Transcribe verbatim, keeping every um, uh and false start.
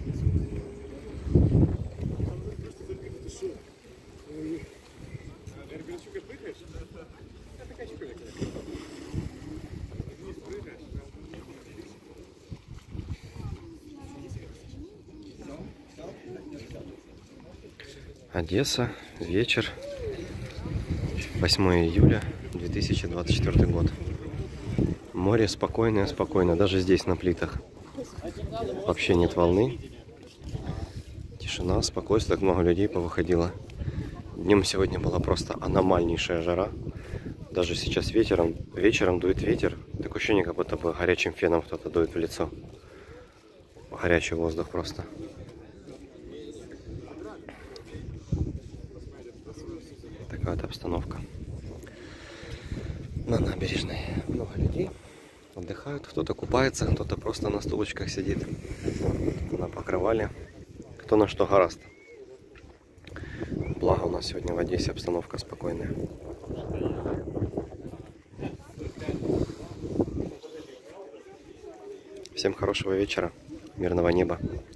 Одесса, вечер, восьмое июля две тысячи двадцать четвёртый год. Море спокойное, спокойно, даже здесь на плитах. Вообще нет волны. Тишина, спокойствие, так много людей повыходило. Днем сегодня была просто аномальнейшая жара. Даже сейчас вечером, вечером дует ветер. Такое ощущение, как будто бы горячим феном кто-то дует в лицо. Горячий воздух просто. Такая вот обстановка. На набережной много людей. Отдыхают, кто-то купается, кто-то просто на стулочках сидит. Кто на покрывале. Кто на что гораст. Благо у нас сегодня в Одессе обстановка спокойная. Всем хорошего вечера, мирного неба.